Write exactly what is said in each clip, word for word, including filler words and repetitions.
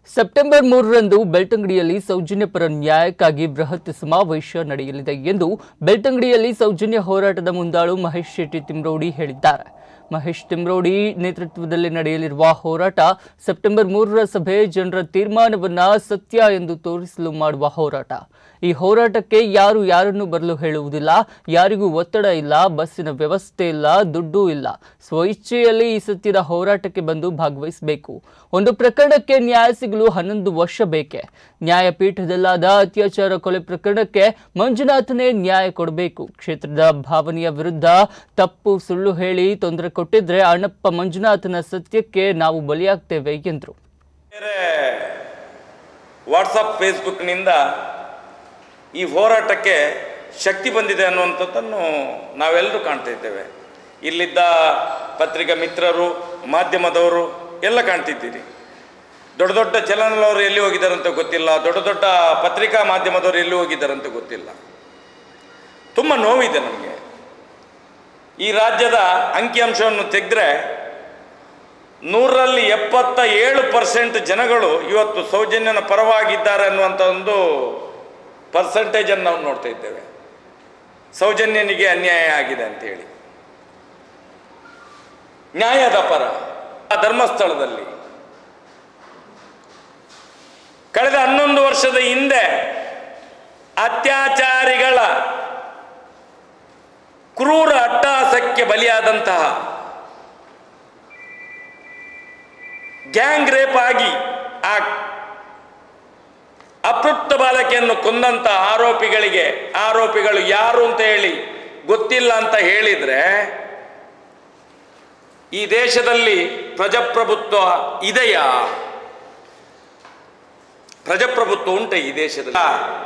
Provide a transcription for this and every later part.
September ಮೂರರಂದು ಬೆಳ್ತಂಗಡಿಯಲ್ಲಿ ಸೌಜನ್ಯ ಪರ ನ್ಯಾಯಕ್ಕಾಗಿ ಬೃಹತ್ ಸಮಾವೇಶ ನಡೆಯಲಿದೆ ಎಂದು ಬೆಳ್ತಂಗಡಿಯಲ್ಲಿ ಸೌಜನ್ಯ ಹೋರಾಟದ ಮುಂದಾಳು ಮಹೇಶ್ ಶೆಟ್ಟಿ ತಿಮ್ರೋಡಿ ಹೇಳಿದ್ದಾರೆ. ಮಹೇಶ್ ತಿಮ್ರೋಡಿ ನೇತೃತ್ವದಲ್ಲಿ ನಡೆಯಲಿರುವ ಹೋರಾಟ ಸೆಪ್ಟೆಂಬರ್ ಮೂರರ ಸಭೆ ಜನರ ತೀರ್ಮಾನವನ್ನ ಸತ್ಯ ಎಂದು ತೋರಿಸಲು ಮಾಡುವ ಹೋರಾಟ. ಈ ಹೋರಾಟಕ್ಕೆ ಯಾರು ಯಾರನ್ನು ಬರಲು ಹೇಳುವುದಿಲ್ಲ, ಯಾರಿಗೂ ಒತ್ತಡ ಇಲ್ಲ, ಬಸ್ಸಿನ ವ್ಯವಸ್ಥೆ ಇಲ್ಲ, ದುಡ್ಡು ಇಲ್ಲ. ಸ್ವಇಚ್ಛೆಯಲ್ಲಿ ಈ ಸತ್ಯದ ಹೋರಾಟಕ್ಕೆ ಬಂದು ಭಾಗವಹಿಸಬೇಕು. ಒಂದು ಪ್ರಕರಣಕ್ಕೆ ನ್ಯಾಯ ಸಿಗಲು ಹನ್ನೊಂದು ವರ್ಷ ಬೇಕೆ. ನ್ಯಾಯಪೀಠದಲ್ಲಾದ ಅತ್ಯಾಚಾರ ಕೊಲೆ ಪ್ರಕರಣಕ್ಕೆ ಮಂಜುನಾಥನೇ ನ್ಯಾಯ ಕೊಡಬೇಕು. ಕ್ಷೇತ್ರದ ಭಾವನೆಯ ವಿರುದ್ಧ ತಪ್ಪು ಸುಳ್ಳು ಹೇಳಿ ತೊಂದರೆ ಕೊಟ್ಟಿದ್ರೆ ಅಣ್ಣಪ್ಪ ಮಂಜುನಾಥನ ಸತ್ಯಕ್ಕೆ ನಾವು ಬಲಿಯಾಗ್ತೇವೆ ಎಂದರು. ವಾಟ್ಸಪ್ ಫೇಸ್ಬುಕ್ನಿಂದ ಈ ಹೋರಾಟಕ್ಕೆ ಶಕ್ತಿ ಬಂದಿದೆ ಅನ್ನುವಂಥದ್ದನ್ನು ನಾವೆಲ್ಲರೂ ಕಾಣ್ತಾ ಇದ್ದೇವೆ. ಇಲ್ಲಿದ್ದ ಪತ್ರಿಕಾ ಮಿತ್ರರು, ಮಾಧ್ಯಮದವರು ಎಲ್ಲ ಕಾಣ್ತಿದ್ದೀರಿ. ದೊಡ್ಡ ದೊಡ್ಡ ಚಾನೆಲ್ನವರು ಎಲ್ಲಿ ಹೋಗಿದ್ದಾರಂತ ಗೊತ್ತಿಲ್ಲ, ದೊಡ್ಡ ದೊಡ್ಡ ಪತ್ರಿಕಾ ಮಾಧ್ಯಮದವರು ಎಲ್ಲಿ ಹೋಗಿದ್ದಾರಂತ ಗೊತ್ತಿಲ್ಲ. ತುಂಬ ನೋವಿದೆ ನಮಗೆ. ಈ ರಾಜ್ಯದ ಅಂಕಿಅಂಶವನ್ನು ತೆಗೆದ್ರೆ ನೂರರಲ್ಲಿ ಎಪ್ಪತ್ತ ಏಳು ಪರ್ಸೆಂಟ್ ಜನಗಳು ಇವತ್ತು ಸೌಜನ್ಯನ ಪರವಾಗಿದ್ದಾರೆ ಅನ್ನುವಂಥ ಒಂದು ಪರ್ಸೆಂಟೇಜನ್ನು ನಾವು ನೋಡ್ತಾ ಇದ್ದೇವೆ. ಸೌಜನ್ಯನಿಗೆ ಅನ್ಯಾಯ ಆಗಿದೆ ಅಂತೇಳಿ ನ್ಯಾಯದ ಪರ ಧರ್ಮಸ್ಥಳದಲ್ಲಿ ಕಳೆದ ಹನ್ನೊಂದು ವರ್ಷದ ಹಿಂದೆ ಅತ್ಯಾಚಾರಿಗಳ ಕ್ರೂರ ಅಟ್ಟಹಾಸಕ್ಕೆ ಬಲಿಯಾದಂತಹ, ಗ್ಯಾಂಗ್ ರೇಪ್ ಆಗಿ ಆ ಅತೃಪ್ತ ಬಾಲಕಿಯನ್ನು ಕೊಂದಂತ ಆರೋಪಿಗಳಿಗೆ ಆರೋಪಿಗಳು ಯಾರು ಅಂತ ಹೇಳಿ ಗೊತ್ತಿಲ್ಲ ಅಂತ ಹೇಳಿದ್ರೆ ಈ ದೇಶದಲ್ಲಿ ಪ್ರಜಾಪ್ರಭುತ್ವ ಇದೆಯಾ? ಪ್ರಜಾಪ್ರಭುತ್ವ ಉಂಟೆ ಈ ದೇಶದಲ್ಲಿ?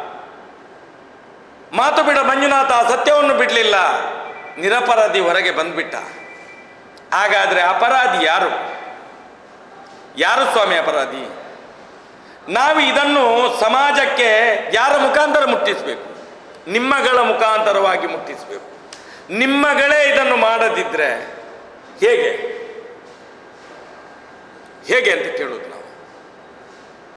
ಮಾತು ಬಿಡ ಮಂಜುನಾಥ ಸತ್ಯವನ್ನು ಬಿಡಲಿಲ್ಲ, ನಿರಪರಾಧಿ ಹೊರಗೆ ಬಂದ್ಬಿಟ್ಟ. ಹಾಗಾದ್ರೆ ಅಪರಾಧಿ ಯಾರು? ಯಾರು ಸ್ವಾಮಿ ಅಪರಾಧಿ? ನಾವು ಇದನ್ನು ಸಮಾಜಕ್ಕೆ ಯಾರ ಮುಖಾಂತರ ಮುಟ್ಟಿಸಬೇಕು? ನಿಮ್ಮಗಳ ಮುಖಾಂತರವಾಗಿ ಮುಟ್ಟಿಸಬೇಕು. ನಿಮ್ಮಗಳೇ ಇದನ್ನು ಮಾಡದಿದ್ರೆ ಹೇಗೆ ಹೇಗೆ ಅಂತ ಕೇಳೋದು.